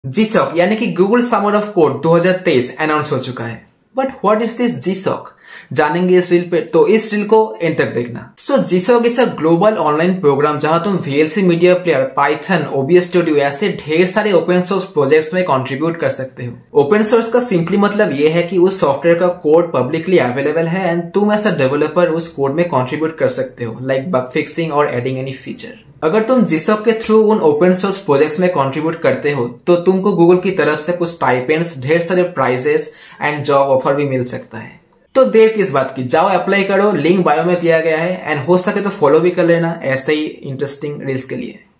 जीसॉक यानी कि Google summer of code 2023 announce हो चुका है। But what is this GSoC, जानेंगे इस रील पे, तो इस रील को एंड तक देखना। So GSoC is a global online program जहां तुम VLC media player, Python, OBS studio ऐसे ढेर सारे ओपन सोर्स प्रोजेक्ट्स में कंट्रीब्यूट कर सकते हो। ओपन सोर्स का सिंपली मतलब ये है कि उस सॉफ्टवेयर का कोड पब्लिकली अवेलेबल है एंड तुम एज अ डेवलपर उस कोड में कंट्रीब्यूट कर सकते हो, लाइक बग फिक्सिंग और एडिंग एनी फीचर। अगर तुम जीसॉक के थ्रू उन ओपन सोर्स प्रोजेक्ट्स में कंट्रीब्यूट करते हो तो तुमको गूगल की तरफ से कुछ स्टाइपेंड्स, ढेर सारे प्राइजेस एंड जॉब ऑफर भी मिल सकता है। तो देर किस बात की, जाओ अप्लाई करो, लिंक बायो में दिया गया है एंड हो सके तो फॉलो भी कर लेना ऐसे ही इंटरेस्टिंग रील्स के लिए।